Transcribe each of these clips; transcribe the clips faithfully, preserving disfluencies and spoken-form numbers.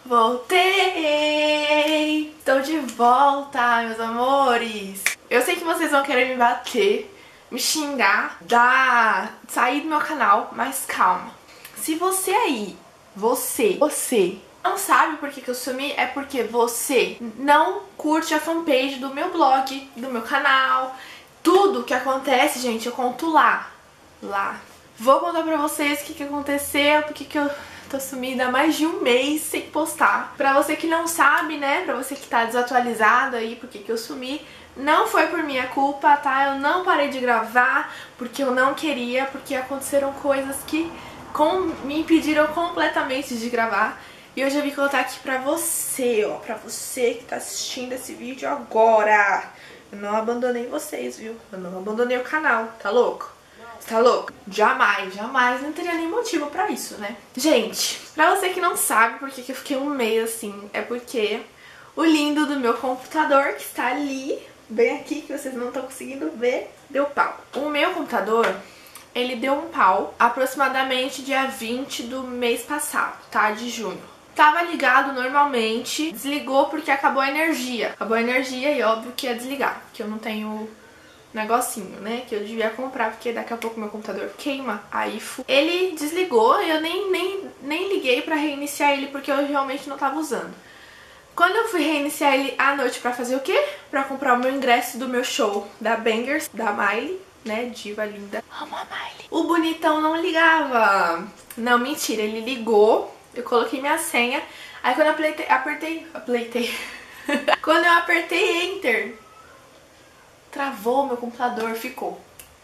Voltei! Estou de volta, meus amores! Eu sei que vocês vão querer me bater, me xingar, dar, sair do meu canal, mas calma. Se você aí, você, você, não sabe por que, que eu sumi, é porque você não curte a fanpage do meu blog, do meu canal. Tudo que acontece, gente, eu conto lá. Lá. Vou contar pra vocês o que, que aconteceu, porque que eu tô sumida há mais de um mês sem postar. Pra você que não sabe, né, pra você que tá desatualizado aí, porque que eu sumi, não foi por minha culpa, tá? Eu não parei de gravar porque eu não queria, porque aconteceram coisas que com, me impediram completamente de gravar. E hoje eu vim contar aqui pra você, ó, pra você que tá assistindo esse vídeo agora. Eu não abandonei vocês, viu? Eu não abandonei o canal, tá louco? Tá louco? Jamais, jamais, não teria nem motivo pra isso, né? Gente, pra você que não sabe por que eu fiquei um mês assim, é porque o lindo do meu computador, que está ali, bem aqui, que vocês não estão conseguindo ver, deu pau. O meu computador, ele deu um pau aproximadamente dia vinte do mês passado, tá? De junho. Tava ligado normalmente, desligou porque acabou a energia. Acabou a energia e óbvio que ia desligar, porque eu não tenho negocinho, né, que eu devia comprar, porque daqui a pouco meu computador queima, aí fu... Ele desligou e eu nem, nem, nem liguei pra reiniciar ele, porque eu realmente não tava usando. Quando eu fui reiniciar ele à noite pra fazer o quê? Pra comprar o meu ingresso do meu show da Bangers, da Miley, né, diva linda. Amo a Miley. O bonitão não ligava. Não, mentira, ele ligou, eu coloquei minha senha, aí quando eu apertei, apertei, apertei. Quando eu apertei Enter, travou meu computador, ficou.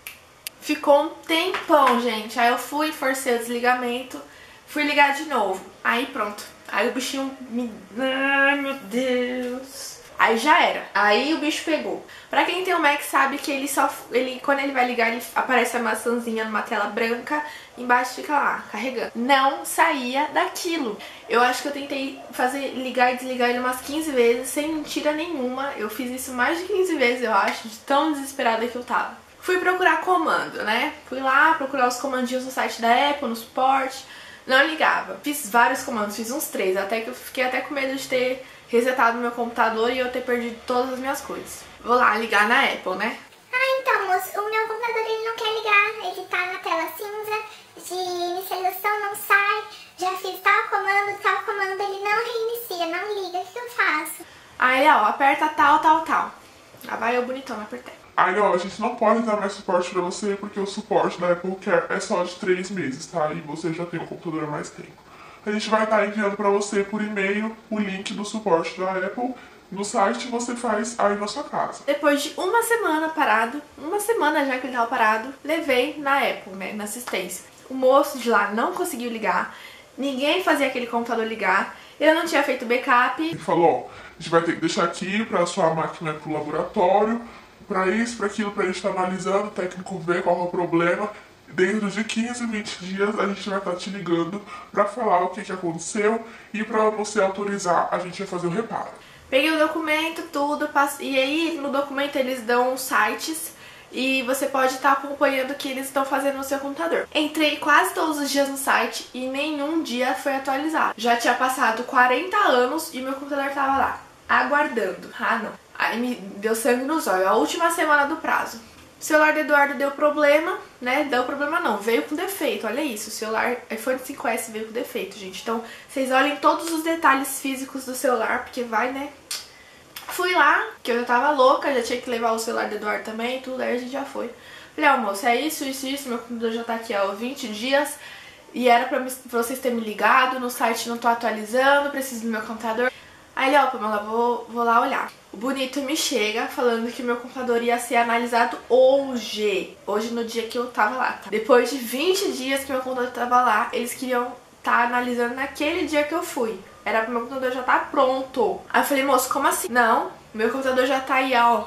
Ficou um tempão, gente. Aí eu fui, forcei o desligamento, fui ligar de novo. Aí pronto. Aí o bichinho me... Ai, meu Deus. Aí já era. Aí o bicho pegou. Pra quem tem o Mac sabe que ele só... Ele, quando ele vai ligar, ele aparece a maçãzinha numa tela branca. Embaixo fica lá, carregando. Não saía daquilo. Eu acho que eu tentei fazer ligar e desligar ele umas quinze vezes, sem mentira nenhuma. Eu fiz isso mais de quinze vezes, eu acho, de tão desesperada que eu tava. Fui procurar comando, né? Fui lá procurar os comandinhos no site da Apple, no suporte. Não ligava. Fiz vários comandos, fiz uns três, até que eu fiquei até com medo de ter resetado meu computador e eu ter perdido todas as minhas coisas. Vou lá ligar na Apple, né? Ah, então, moço, o meu computador ele não quer ligar, ele tá na tela cinza de inicialização, não sai, já fiz tal comando, tal comando, ele não reinicia, não liga, o que eu faço? Aí, ó, aperta tal, tal, tal. Lá vai eu bonitão apertar. Aí, ó, a gente não pode dar mais suporte pra você, porque o suporte da Apple Care é só de três meses, tá? E você já tem o computador há mais tempo. A gente vai estar enviando pra você por e-mail o link do suporte da Apple. No site você faz aí na sua casa. Depois de uma semana parado, uma semana já que ele tava parado, levei na Apple, né, na assistência. O moço de lá não conseguiu ligar, ninguém fazia aquele computador ligar, eu não tinha feito backup. Ele falou, ó, a gente vai ter que deixar aqui pra sua máquina pro laboratório, pra isso, pra aquilo, pra gente estar analisando, o técnico ver qual é o problema. Dentro de quinze, vinte dias a gente vai estar te ligando pra falar o que, que aconteceu e pra você autorizar, a gente vai fazer o reparo. Peguei o documento, tudo, e aí no documento eles dão sites e você pode estar acompanhando o que eles estão fazendo no seu computador. Entrei quase todos os dias no site e nenhum dia foi atualizado. Já tinha passado quarenta anos e meu computador tava lá, aguardando. Ah, não. Aí me deu sangue nos olhos, a última semana do prazo. O celular do Eduardo deu problema, né? Deu problema não, veio com defeito, olha isso. O celular iPhone cinco S veio com defeito, gente. Então, vocês olhem todos os detalhes físicos do celular, porque vai, né? Fui lá, que eu já tava louca, já tinha que levar o celular do Eduardo também e tudo, aí a gente já foi. Falei, ó, moço, é isso, isso, isso, meu computador já tá aqui, ó, vinte dias. E era pra, me, pra vocês terem me ligado, no site não tô atualizando, preciso do meu computador. Aí ele, ó, Pamela, vou, vou lá olhar. O bonito me chega falando que meu computador ia ser analisado hoje. Hoje, no dia que eu tava lá, tá? Depois de vinte dias que meu computador tava lá, eles queriam estar analisando naquele dia que eu fui. Era pro meu computador já tá pronto. Aí eu falei, moço, como assim? Não, meu computador já tá aí, ó,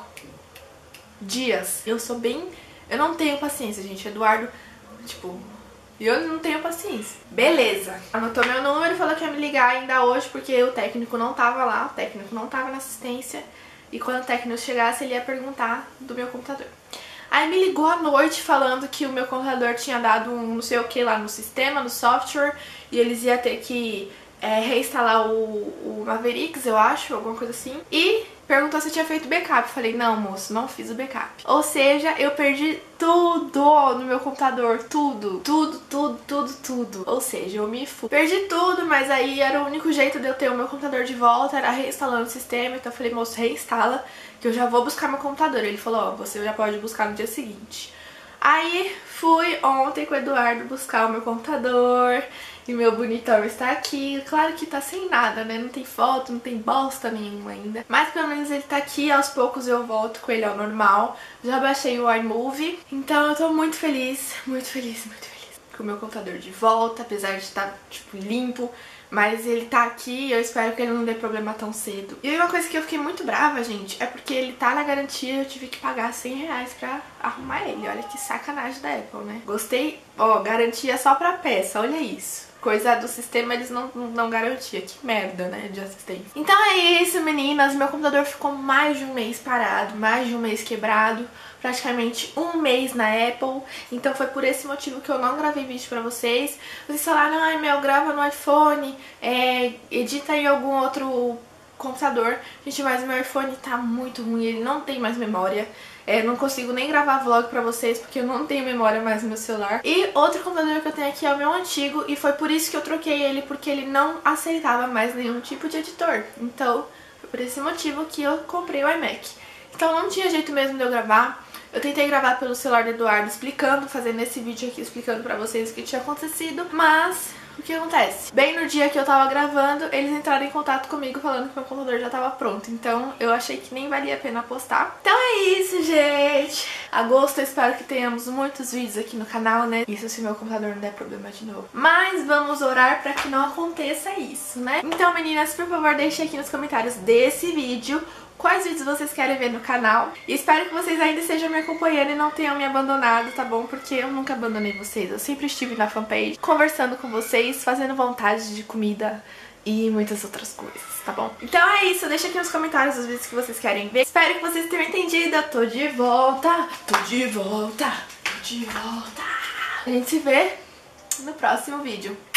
dias. Eu sou bem... Eu não tenho paciência, gente. Eduardo, tipo... Eu não tenho paciência. Beleza. Anotou meu número e falou que ia me ligar ainda hoje, porque o técnico não tava lá, o técnico não tava na assistência. E quando o técnico chegasse, ele ia perguntar do meu computador. Aí me ligou à noite falando que o meu computador tinha dado um não sei o que lá no sistema, no software, e eles iam ter que é, reinstalar o, o Mavericks, eu acho, alguma coisa assim. E perguntou se eu tinha feito backup. Eu falei, não, moço, não fiz o backup. Ou seja, eu perdi tudo no meu computador. Tudo, tudo, tudo, tudo, tudo. Ou seja, eu me fui. Perdi tudo, mas aí era o único jeito de eu ter o meu computador de volta, era reinstalando o sistema. Então eu falei, moço, reinstala, que eu já vou buscar meu computador. Ele falou, ó, você já pode buscar no dia seguinte. Aí fui ontem com o Eduardo buscar o meu computador. E meu bonitão está aqui. Claro que tá sem nada, né? Não tem foto, não tem bosta nenhuma ainda. Mas pelo menos ele tá aqui. Aos poucos eu volto com ele ao normal. Já baixei o iMovie. Então eu tô muito feliz, muito feliz, muito feliz com o meu computador de volta. Apesar de estar, tipo, limpo. Mas ele tá aqui e eu espero que ele não dê problema tão cedo. E uma coisa que eu fiquei muito brava, gente, é porque ele tá na garantia e eu tive que pagar cem reais pra arrumar ele. Olha que sacanagem da Apple, né? Gostei. Ó, garantia só pra peça, olha isso. Coisa do sistema eles não, não garantiam. Que merda, né, de assistência. Então é isso, meninas. Meu computador ficou mais de um mês parado, mais de um mês quebrado. Praticamente um mês na Apple. Então foi por esse motivo que eu não gravei vídeo pra vocês. Vocês falaram, ai meu, grava no iPhone, é, edita em algum outro computador. Gente, mas o meu iPhone tá muito ruim, ele não tem mais memória. É, não consigo nem gravar vlog pra vocês porque eu não tenho memória mais no meu celular. E outro computador que eu tenho aqui é o meu antigo e foi por isso que eu troquei ele, porque ele não aceitava mais nenhum tipo de editor. Então, foi por esse motivo que eu comprei o iMac. Então não tinha jeito mesmo de eu gravar. Eu tentei gravar pelo celular do Eduardo explicando, fazendo esse vídeo aqui explicando pra vocês o que tinha acontecido, mas o que acontece? Bem no dia que eu tava gravando, eles entraram em contato comigo falando que meu computador já tava pronto, então eu achei que nem valia a pena postar. Então é isso, gente! Agosto eu espero que tenhamos muitos vídeos aqui no canal, né? Isso se meu computador não der problema de novo. Mas vamos orar pra que não aconteça isso, né? Então, meninas, por favor, deixem aqui nos comentários desse vídeo quais vídeos vocês querem ver no canal. E espero que vocês ainda estejam me acompanhando e não tenham me abandonado, tá bom? Porque eu nunca abandonei vocês. Eu sempre estive na fanpage, conversando com vocês, fazendo vontade de comida e muitas outras coisas, tá bom? Então é isso, deixa aqui nos comentários os vídeos que vocês querem ver. Espero que vocês tenham entendido. Eu tô de volta, tô de volta, tô de volta. A gente se vê no próximo vídeo.